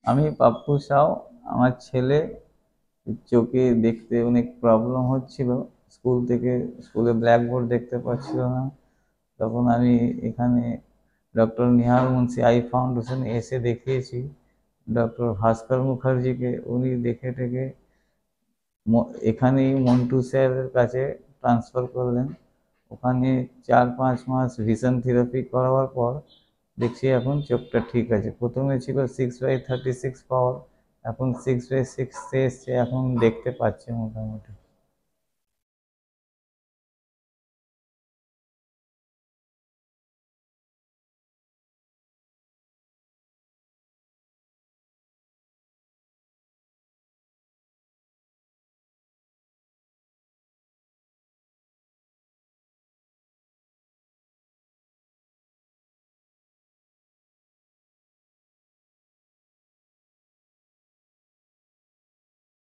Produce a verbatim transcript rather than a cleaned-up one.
আমি পাপ্পু সাউ। আমার ছেলে চোখে দেখতে অনেক প্রবলেম হচ্ছিল। স্কুল থেকে স্কুলে ব্ল্যাকবোর্ড দেখতে পাচ্ছিল না। তখন আমি এখানে ডক্টর নিহার মুন্সি আই ফাউন্ডেশনে এসে দেখিয়েছি। ডক্টর ভাস্কর মুখার্জিকে উনি দেখে টেকে এখানেই মন্টু স্যারের কাছে ট্রান্সফার করলেন। ওখানে চার পাঁচ মাস ভিশন থেরাপি করাবার পর দেখছি এখন চোখটা ঠিক আছে। প্রথমে ছিল six by thirty six power, এখন সিক্স বাই সিক্সে এসছে, এখন দেখতে পাচ্ছে মোটামুটি।